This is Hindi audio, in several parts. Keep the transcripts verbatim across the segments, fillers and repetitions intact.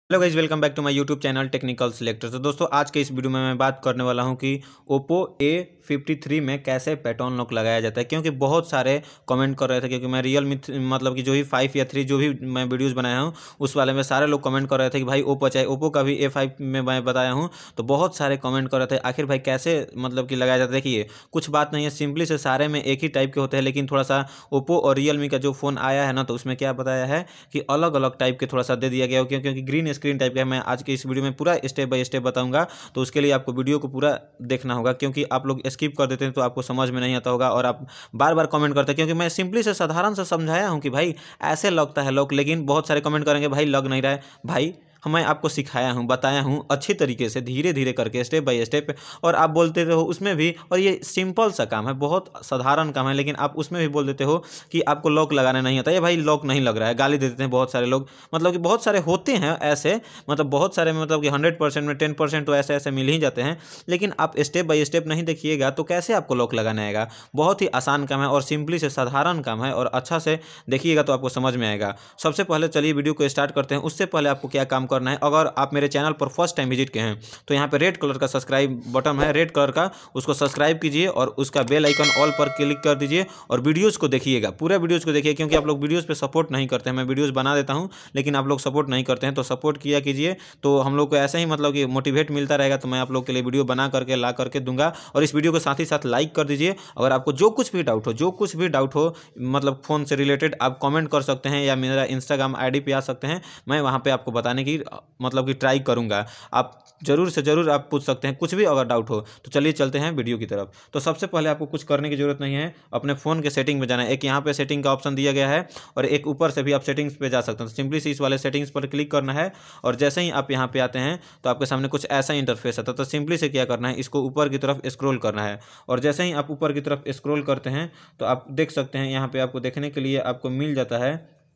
Hello guys, welcome back to my YouTube channel technical selector. तो दोस्तों, आज के इस वीडियो में मैं बात करने वाला हूं कि ओप्पो ए फिफ्टी थ्री में कैसे पैटर्न लॉक लगाया जाता है। क्योंकि बहुत सारे कमेंट कर रहे थे, क्योंकि मैं रियल मी मतलब कि जो भी फाइव या थ्री जो भी मैं वीडियोस बनाया हूं उस वाले में सारे लोग कमेंट कर रहे थे कि भाई ओप्पो चाहे ओप्पो का भी ए फाइव में मैं बताया हूँ, तो बहुत सारे कमेंट कर रहे थे आखिर भाई कैसे मतलब कि लगाया जाता है। देखिए, कुछ बात नहीं है, सिंपली से सारे में एक ही टाइप के होते हैं, लेकिन थोड़ा सा ओप्पो और रियल मी का जो फ़ोन आया है ना, तो उसमें क्या बताया है कि अलग अलग टाइप के थोड़ा सा दे दिया गया हो, क्योंकि ग्रीन स्क्रीन टाइप का मैं आज के इस वीडियो में पूरा स्टेप बाय स्टेप बताऊंगा। तो उसके लिए आपको वीडियो को पूरा देखना होगा, क्योंकि आप लोग स्किप कर देते हैं तो आपको समझ में नहीं आता होगा और आप बार बार कमेंट करते हैं। क्योंकि मैं सिंपली से साधारण से समझाया हूं कि भाई ऐसे लगता है लॉक, लेकिन बहुत सारे कमेंट करेंगे भाई लग नहीं रहा है। भाई मैं आपको सिखाया हूं, बताया हूं अच्छी तरीके से, धीरे धीरे करके, स्टेप बाय स्टेप, और आप बोलते रहो उसमें भी। और ये सिंपल सा काम है, बहुत साधारण काम है, लेकिन आप उसमें भी बोल देते हो कि आपको लॉक लगाना नहीं आता। ये भाई लॉक नहीं लग रहा है, गाली दे देते हैं बहुत सारे लोग। मतलब कि बहुत सारे होते हैं ऐसे, मतलब बहुत सारे, मतलब कि हंड्रेड परसेंट में टेन परसेंट तो ऐसे ऐसे मिल ही जाते हैं। लेकिन आप स्टेप बाय स्टेप नहीं देखिएगा तो कैसे आपको लॉक लगाना आएगा। बहुत ही आसान काम है और सिंपली से साधारण काम है, और अच्छा से देखिएगा तो आपको समझ में आएगा। सबसे पहले चलिए वीडियो को स्टार्ट करते हैं। उससे पहले आपको क्या काम करना है, अगर आप मेरे चैनल पर फर्स्ट टाइम विजिट किए हैं तो यहाँ पे रेड कलर का सब्सक्राइब बटन है, रेड कलर का, उसको सब्सक्राइब कीजिए और उसका बेल आइकन ऑल पर क्लिक कर दीजिए और वीडियोस को देखिएगा, पूरे वीडियोस को देखिए। क्योंकि आप लोग वीडियोस पे सपोर्ट नहीं करते हैं, मैं वीडियोस बना देता हूं लेकिन आप लोग सपोर्ट नहीं करते हैं, तो सपोर्ट किया कीजिए। तो हम लोग को ऐसे ही मतलब कि मोटिवेट मिलता रहेगा, तो मैं आप लोग के लिए वीडियो बना करके ला करके दूंगा। और इस वीडियो को साथ ही साथ लाइक कर दीजिए। अगर आपको जो कुछ भी डाउट हो, जो कुछ भी डाउट हो मतलब फ़ोन से रिलेटेड, आप कमेंट कर सकते हैं या मेरा इंस्टाग्राम आईडी पे आ सकते हैं। मैं वहाँ पे आपको बताने की मतलब कि ट्राई करूँगा। आप जरूर से जरूर आप पूछ सकते हैं कुछ भी अगर डाउट हो। तो चलिए चलते हैं वीडियो की तरफ। तो सबसे पहले आपको कुछ करने की जरूरत नहीं है, अपने फ़ोन के सेटिंग में जाना है। एक यहाँ पे सेटिंग का ऑप्शन दिया गया है और एक ऊपर से भी आप सेटिंग्स पे जा सकते हैं। तो सिंपली से इस वाले सेटिंग्स पर क्लिक करना है और जैसे ही आप यहाँ पे आते हैं तो आपके सामने कुछ ऐसा इंटरफेस आता है। तो सिंपली से क्या करना है, इसको ऊपर की तरफ स्क्रॉल करना है और जैसे ही आप ऊपर की तरफ स्क्रॉल करते हैं तो आप देख सकते हैं यहाँ पे आपको देखने के लिए आपको मिल जाता है।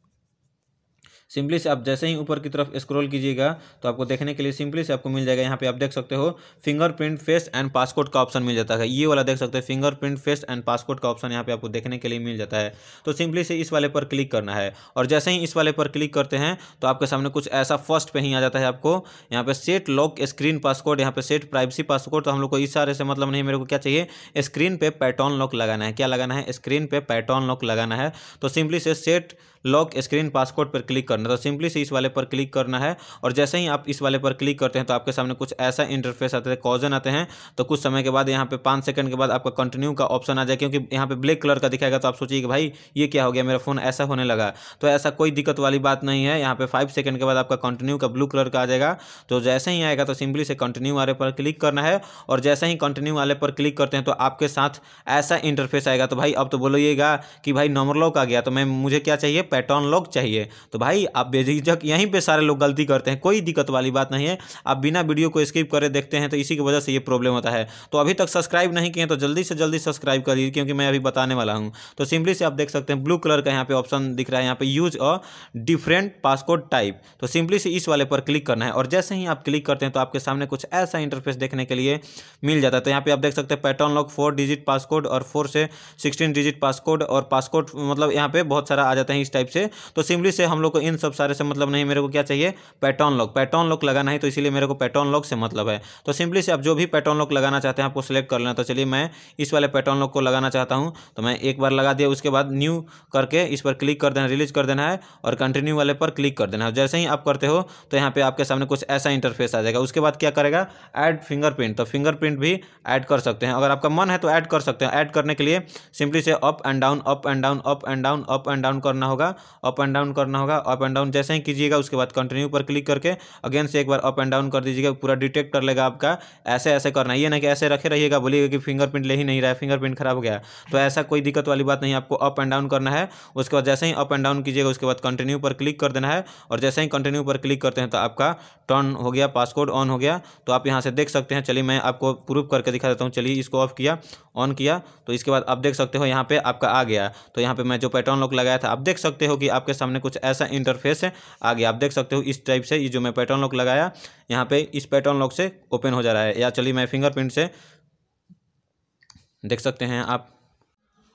सिंपली से आप जैसे ही ऊपर की तरफ स्क्रॉल कीजिएगा तो आपको देखने के लिए सिंपली से आपको मिल जाएगा। यहाँ पे आप देख सकते हो फिंगरप्रिंट, फेस एंड पासकोड का ऑप्शन मिल जाता है। ये वाला देख सकते हैं, फिंगरप्रिंट, फेस एंड पासकोड का ऑप्शन यहाँ पे आपको देखने के लिए मिल जाता है। तो सिंपली से इस वाले पर क्लिक करना है और जैसे ही इस वाले पर क्लिक करते हैं तो आपके सामने कुछ ऐसा फर्स्ट पे ही आ जाता है। आपको यहाँ पे सेट लॉक स्क्रीन पासकोड, यहाँ पे सेट प्राइवेसी पासकोड। तो हम लोग को इस सारे से मतलब नहीं, मेरे को क्या चाहिए, स्क्रीन पे पैटर्न लॉक लगाना है। क्या लगाना है, स्क्रीन पे पैटर्न लॉक लगाना है। तो सिंपली से सेट लॉक स्क्रीन पासकोड पर क्लिक करना है। तो सिंपली से इस वाले पर क्लिक करना है और जैसे ही आप इस वाले पर क्लिक करते हैं तो आपके सामने कुछ ऐसा इंटरफेस आता है, कॉजन आते हैं। तो कुछ समय के बाद यहाँ पे पाँच सेकंड के बाद आपका कंटिन्यू का ऑप्शन आ जाए, क्योंकि यहाँ पे ब्लैक कलर का दिखाएगा तो आप सोचिए कि भाई ये क्या हो गया, मेरा फ़ोन ऐसा होने लगा। तो ऐसा कोई दिक्कत वाली बात नहीं है। यहाँ पे फाइव सेकंड के बाद आपका कंटिन्यू का ब्लू कलर का आ जाएगा। तो जैसे ही आएगा तो सिंपली से कंटिन्यू वाले पर क्लिक करना है और जैसे ही कंटिन्यू वाले पर क्लिक करते हैं तो आपके साथ ऐसा इंटरफेस आएगा। तो भाई अब तो बोलिएगा कि भाई नंबर लॉक आ गया, तो मैं मुझे क्या चाहिए, पैटर्न लॉक चाहिए। तो भाई आप बेझिझक, यहीं पे सारे लोग गलती करते हैं, कोई दिक्कत वाली बात नहीं है। आप बिना वीडियो को स्किप करे देखते हैं तो इसी की वजह से ये प्रॉब्लम होता है। तो अभी तक सब्सक्राइब नहीं किए तो जल्दी से जल्दी सब्सक्राइब करिए, क्योंकि मैं अभी बताने वाला हूं। तो सिंपली से आप देख सकते हैं ब्लू कलर का यहाँ पे ऑप्शन दिख रहा है, यहाँ पे use a different passcode type. तो सिंपली से इस वाले पर क्लिक करना है और जैसे ही आप क्लिक करते हैं तो आपके सामने कुछ ऐसा इंटरफेस देखने के लिए मिल जाता है। तो यहाँ पे आप देख सकते हैं pattern lock four digit passcode और फोर से सिक्सटीन डिजिट पासकोड और पासकोड, मतलब यहाँ पे बहुत सारा आ जाता है इस टाइप से। तो सिंपली से हम लोग को इन सब सारे से मतलब नहीं, मेरे को क्या चाहिए, पैटर्न लॉक। पैटर्न लॉक लगाना है, तो इसीलिए मेरे को पैटर्न लॉक से मतलब है। तो सिंपली से आप जो भी पैटर्न लॉक लगाना चाहते हैं आपको सिलेक्ट कर लेना। तो चलिए मैं इस वाले पैटर्न लॉक को लगाना चाहता हूं, तो मैं एक बार लगा दिया, उसके बाद न्यू करके इस पर क्लिक कर देना, रिलीज कर देना है और कंटिन्यू वाले पर क्लिक कर देना है। जैसे ही आप करते हो तो यहाँ पे आपके सामने कुछ ऐसा इंटरफेस आ जाएगा। उसके बाद क्या करेगा, ऐड फिंगरप्रिंट। तो फिंगरप्रिंट भी ऐड कर सकते हैं, अगर आपका मन है तो ऐड कर सकते हैं। ऐड करने के लिए सिंपली से up and down, up and down, up and down, up and down करना होगा, अप एंड डाउन करना होगा, अप एंड डाउन जैसे ही कीजिएगा उसके बाद कंटिन्यू पर क्लिक करके अगेन से एक बार अप एंड डाउन कर दीजिएगा, पूरा डिटेक्ट कर लेगा आपका। ऐसे ऐसे करना है, ये नहीं कि ऐसे रखे रहिएगा, बोलिएगा कि फिंगरप्रिंट ले ही नहीं रहा है, फिंगरप्रिंट खराब हो गया। तो ऐसा कोई दिक्कत वाली बात नहीं, आपको अप एंड डाउन करना है। उसके बाद जैसे ही अप एंड डाउन कीजिएगा उसके बाद कंटिन्यू पर क्लिक कर देना है और जैसे ही कंटिन्यू पर क्लिक करते हैं तो आपका टर्न हो गया, पासकोड ऑन हो गया। तो आप यहाँ से देख सकते हैं। चलिए मैं आपको प्रूफ करके दिखा देता हूँ। चलिए इसको ऑफ किया, ऑन किया, तो इसके बाद आप देख सकते हो यहाँ पे आपका आ गया। तो यहाँ पे मैं जो पैटर्न लॉक लगाया था आप देख सकते हो कि आपके सामने कुछ ऐसा इंटरफेस है आ गया। आप देख सकते हो इस टाइप से, ये जो मैं पैटर्न लॉक लगाया यहाँ पे इस पैटर्न लॉक से ओपन हो जा रहा है। या चलिए मैं फिंगरप्रिंट से देख सकते हैं आप।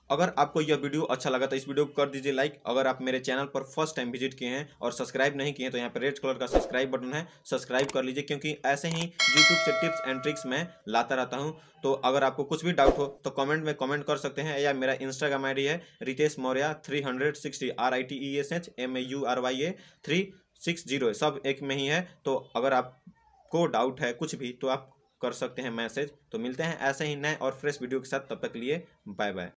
अगर आपको यह वीडियो अच्छा लगा तो इस वीडियो को कर दीजिए लाइक। अगर आप मेरे चैनल पर फर्स्ट टाइम विजिट किए हैं और सब्सक्राइब नहीं किए हैं तो यहाँ पर रेड कलर का सब्सक्राइब बटन है, सब्सक्राइब कर लीजिए, क्योंकि ऐसे ही यूट्यूब से टिप्स एंड ट्रिक्स मैं लाता रहता हूँ। तो अगर आपको कुछ भी डाउट हो तो कमेंट में कमेंट कर सकते हैं, या मेरा इंस्टाग्राम आई डी है Ritesh Maurya three hundred sixty, R I T E S H M A U R Y A three six zero, सब एक में ही है। तो अगर आपको डाउट है कुछ भी तो आप कर सकते हैं मैसेज। तो मिलते हैं ऐसे ही नए और फ्रेश वीडियो के साथ, तब तक के लिए बाय बाय।